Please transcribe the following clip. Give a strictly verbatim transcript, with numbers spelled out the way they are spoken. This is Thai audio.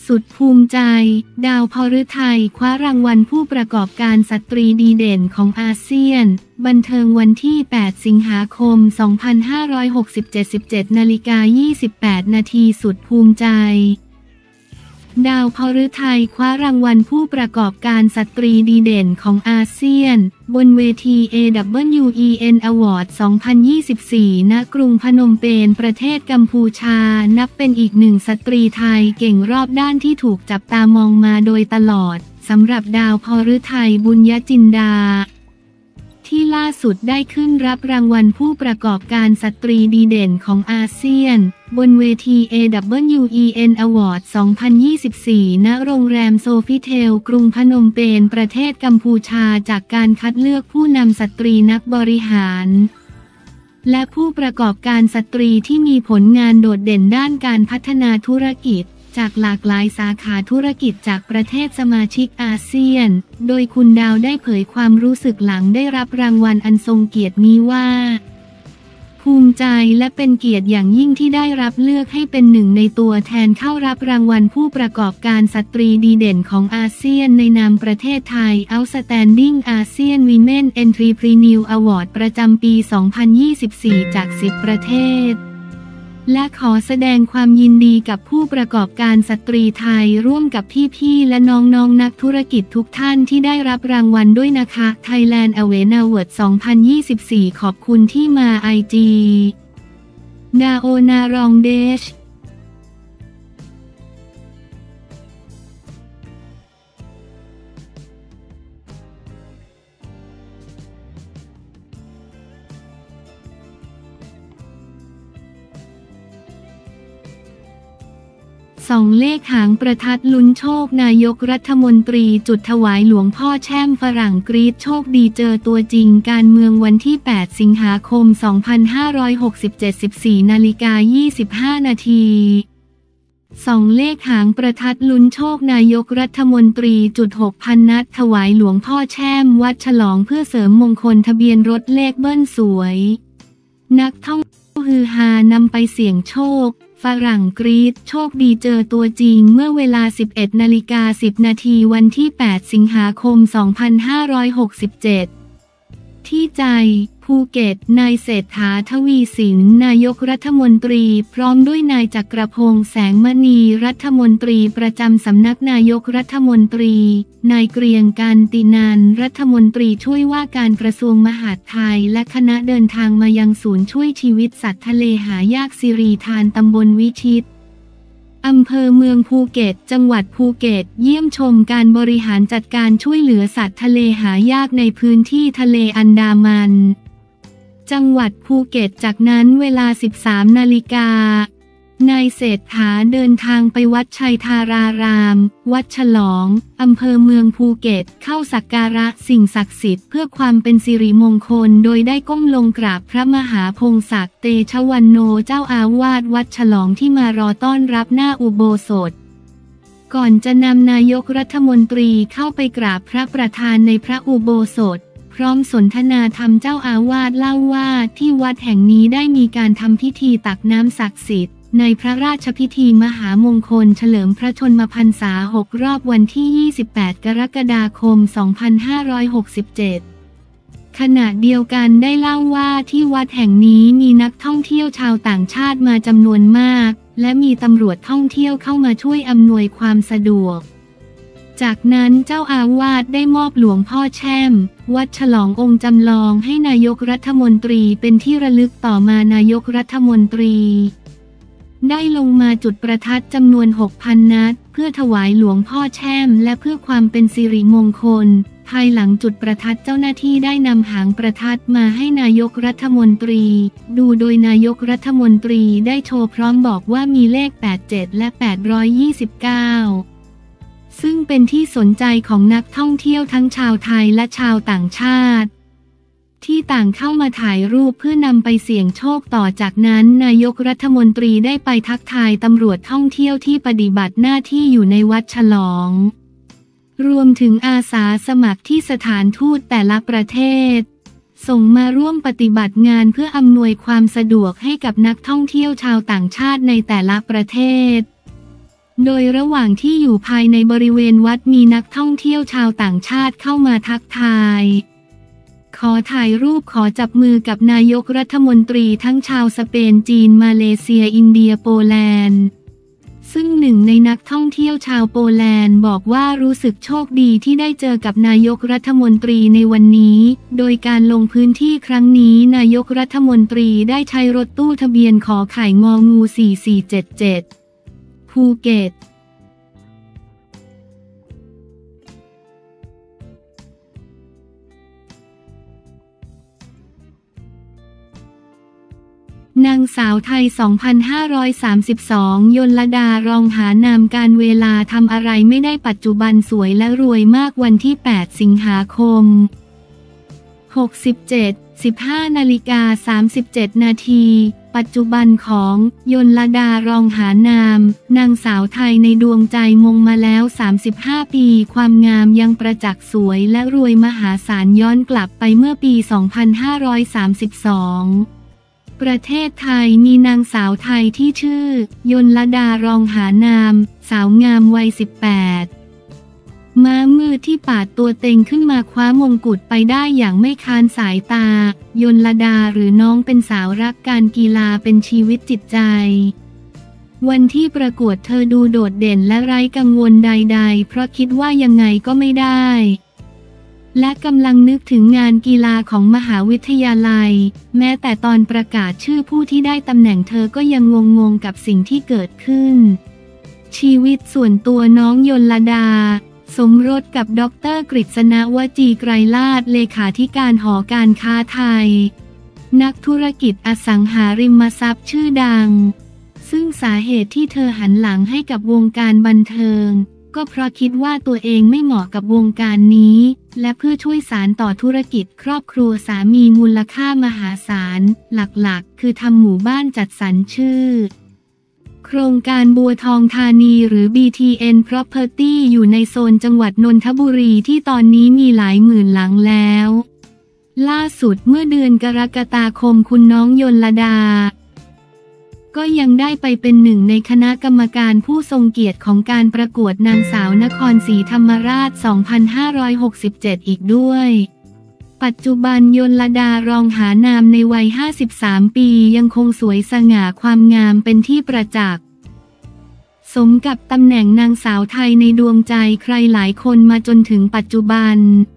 สุดภูมิใจดาวพฤทัยคว้ารางวัลผู้ประกอบการสตรีดีเด่นของอาเซียนบันเทิงวันที่แปดสิงหาคมสองพันห้าร้อยหกสิบเจ็ด สิบเจ็ดนาฬิกายี่สิบแปดนาทีสุดภูมิใจดาวพฤทัยคว้ารางวัลผู้ประกอบการสตรีดีเด่นของอาเซียนบนเวที เอ ดับเบิลยู อี เอ็น Award สองพันยี่สิบสี่ ณ กรุงพนมเปญประเทศกัมพูชานับเป็นอีกหนึ่งสตรีไทยเก่งรอบด้านที่ถูกจับตามองมาโดยตลอดสำหรับดาวพฤทัยบุญญจินดาที่ล่าสุดได้ขึ้นรับรางวัลผู้ประกอบการสตรีดีเด่นของอาเซียนบนเวที เอ ดับเบิลยู อี เอ็น Award สองพันยี่สิบสี่ ณ โรงแรมโซฟิเทลกรุงพนมเปญประเทศกัมพูชาจากการคัดเลือกผู้นำสตรีนักบริหารและผู้ประกอบการสตรีที่มีผลงานโดดเด่นด้านการพัฒนาธุรกิจจากหลากหลายสาขาธุรกิจจากประเทศสมาชิกอาเซียนโดยคุณดาวได้เผยความรู้สึกหลังได้รับรางวัลอันทรงเกียรตินี้ว่าภูมิใจและเป็นเกียรติอย่างยิ่งที่ได้รับเลือกให้เป็นหนึ่งในตัวแทนเข้ารับรางวัลผู้ประกอบการสตรีดีเด่นของอาเซียนในนามประเทศไทย Outstanding ASEAN Women Entrepreneur Award ประจำปี สองพันยี่สิบสี่ จาก สิบ ประเทศและขอแสดงความยินดีกับผู้ประกอบการสตรีไทยร่วมกับพี่ๆและน้องๆ น, นักธุรกิจทุกท่านที่ได้รับรางวัลด้วยนะคะ Thailand Award สองพันยี่สิบสี่ ขอบคุณที่มา ไอ จี ดาโอนารองเดชส่องเลขหางประทัดลุ้นโชคนายกรัฐมนตรีจุดถวายหลวงพ่อแช่มฝรั่งกรี๊ดโชคดีเจอตัวจริงการเมืองวันที่แปดสิงหาคมสองพันห้าร้อยหกสิบเจ็ด สิบสี่นาฬิกายี่สิบห้านาทีส่องเลขหางประทัดลุ้นโชคนายกรัฐมนตรีจุดหกพันนัดถวายหลวงพ่อแช่มวัดฉลองเพื่อเสริมมงคลทะเบียนรถเลขเบิ้ลสวยนักท่องฮือฮานำไปเสี่ยงโชคฝรั่งกรี๊ดโชคดีเจอตัวจริงเมื่อเวลา สิบเอ็ดนาฬิกาสิบนาทีวันที่แปดสิงหาคมสองพันห้าร้อยหกสิบเจ็ดที่ใจภูเก็ตนายเศรษฐาทวีสินนายกรัฐมนตรีพร้อมด้วยนายจักรพงษ์แสงมณีรัฐมนตรีประจำสำนักนายกรัฐมนตรีนายเกรียงกันตินันรัฐมนตรีช่วยว่าการกระทรวงมหาดไทยและคณะเดินทางมายังศูนย์ช่วยชีวิตสัตว์ทะเลหายากสิริธานตำบลวิชิตอำเภอเมืองภูเก็ตจังหวัดภูเก็ตเยี่ยมชมการบริหารจัดการช่วยเหลือสัตว์ทะเลหายากในพื้นที่ทะเลอันดามันจังหวัดภูเก็ตจากนั้นเวลา สิบสามนาฬิกานายเศรษฐาเดินทางไปวัดชัยธารารามวัดฉลองอำเภอเมืองภูเก็ตเข้าสักการะสิ่งศักดิ์สิทธิ์เพื่อความเป็นสิริมงคลโดยได้ก้มลงกราบพระมหาพงศักดิ์เตชะวันโนเจ้าอาวาสวัดฉลองที่มารอต้อนรับหน้าอุโบสถก่อนจะนำนายกรัฐมนตรีเข้าไปกราบพระประธานในพระอุโบสถพร้อมสนทนาธรรมเจ้าอาวาสเล่าว่าที่วัดแห่งนี้ได้มีการทำพิธีตักน้ำศักดิ์สิทธิ์ในพระราชพิธีมหามงคลเฉลิมพระชนมพรรษาหกรอบวันที่ยี่สิบแปดกรกฎาคมสองพันห้าร้อยหกสิบเจ็ดขณะเดียวกันได้เล่าว่าที่วัดแห่งนี้มีนักท่องเที่ยวชาวต่างชาติมาจำนวนมากและมีตำรวจท่องเที่ยวเข้ามาช่วยอำนวยความสะดวกจากนั้นเจ้าอาวาสได้มอบหลวงพ่อแช่มวัดฉลององค์จำลองให้นายกรัฐมนตรีเป็นที่ระลึกต่อมานายกรัฐมนตรีได้ลงมาจุดประทัดจำนวน หกพัน นัดเพื่อถวายหลวงพ่อแช่มและเพื่อความเป็นสิริมงคลภายหลังจุดประทัดเจ้าหน้าที่ได้นำหางประทัดมาให้นายกรัฐมนตรีดูโดยนายกรัฐมนตรีได้โชว์พร้อมบอกว่ามีเลขแปดสิบเจ็ดและแปดร้อยยี่สิบเก้าซึ่งเป็นที่สนใจของนักท่องเที่ยวทั้งชาวไทยและชาวต่างชาติที่ต่างเข้ามาถ่ายรูปเพื่อนำไปเสี่ยงโชคต่อจากนั้นนายกรัฐมนตรีได้ไปทักทายตำรวจท่องเที่ยวที่ปฏิบัติหน้าที่อยู่ในวัดฉลองรวมถึงอาสาสมัครที่สถานทูตแต่ละประเทศส่งมาร่วมปฏิบัติงานเพื่ออำนวยความสะดวกให้กับนักท่องเที่ยวชาวต่างชาติในแต่ละประเทศโดยระหว่างที่อยู่ภายในบริเวณวัดมีนักท่องเที่ยวชาวต่างชาติเข้ามาทักทายขอถ่ายรูปขอจับมือกับนายกรัฐมนตรีทั้งชาวสเปนจีนมาเลเซียอินเดียโปแลนด์ซึ่งหนึ่งในนักท่องเที่ยวชาวโปแลนด์บอกว่ารู้สึกโชคดีที่ได้เจอกับนายกรัฐมนตรีในวันนี้โดยการลงพื้นที่ครั้งนี้นายกรัฐมนตรีได้ใช้รถตู้ทะเบียนขอไข่งองูสี่สี่เจ็ดเจ็ดภูเก็ตนางสาวไทย สองพันห้าร้อยสามสิบสอง ยลดารองหานามการเวลาทำอะไรไม่ได้ปัจจุบันสวยและรวยมากวันที่ แปด สิงหาคม หกสิบเจ็ด สิบห้านาฬิกาสามสิบเจ็ดนาทีปัจจุบันของยลดารองหานามนางสาวไทยในดวงใจมงมาแล้วสามสิบห้าปีความงามยังประจักษ์สวยและรวยมหาศาลย้อนกลับไปเมื่อปี สองพันห้าร้อยสามสิบสองประเทศไทยมีนางสาวไทยที่ชื่อยลดารองหานามสาวงามวัยสิบแปดม้ามืดที่ปาดตัวเต็งขึ้นมาคว้ามงกุฎไปได้อย่างไม่ค้านสายตายลดาหรือน้องเป็นสาวรักการกีฬาเป็นชีวิตจิตใจวันที่ประกวดเธอดูโดดเด่นและไร้กังวลใดๆเพราะคิดว่ายังไงก็ไม่ได้และกำลังนึกถึงงานกีฬาของมหาวิทยาลัยแม้แต่ตอนประกาศชื่อผู้ที่ได้ตำแหน่งเธอก็ยังงงๆกับสิ่งที่เกิดขึ้นชีวิตส่วนตัวน้องยลดาสมรสกับดร.กฤษณวจีไกรลาภเลขาธิการหอการค้าไทยนักธุรกิจอสังหาริมทรัพย์ชื่อดังซึ่งสาเหตุที่เธอหันหลังให้กับวงการบันเทิงก็เพราะคิดว่าตัวเองไม่เหมาะกับวงการนี้และเพื่อช่วยสานต่อธุรกิจครอบครัวสามีมูลค่ามหาศาลหลักๆคือทำหมู่บ้านจัดสรรชื่อโครงการบัวทองธานีหรือ บี ที เอ็น Property อยู่ในโซนจังหวัดนนทบุรีที่ตอนนี้มีหลายหมื่นหลังแล้วล่าสุดเมื่อเดือนกรกฎาคมคุณน้องยลดาก็ยังได้ไปเป็นหนึ่งในคณะกรรมการผู้ทรงเกียรติของการประกวดนางสาวนครศรีธรรมราช สองพันห้าร้อยหกสิบเจ็ด อีกด้วยปัจจุบันยลดารองหานามในวัย ห้าสิบสาม ปียังคงสวยสง่าความงามเป็นที่ประจักษ์สมกับตำแหน่งนางสาวไทยในดวงใจใครหลายคนมาจนถึงปัจจุบัน